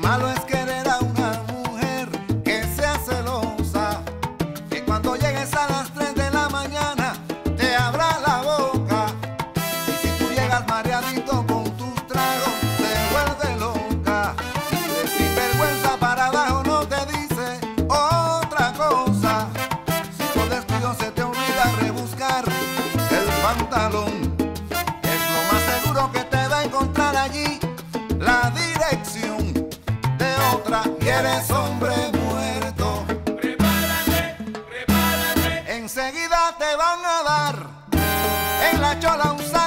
Malo es querer a una mujer que sea celosa, que cuando llegues a las 3 de la mañana te abra la boca. Y si tú llegas mareadito con tus tragos, te vuelve loca. Y de sinvergüenza para abajo no te dice otra cosa. Si por descuido se te olvida rebuscar el pantalón, es lo más seguro que te va a encontrar allí la dirección de otra y eres hombre muerto. Prepárate, prepárate. Enseguida te van a dar en la chola un saco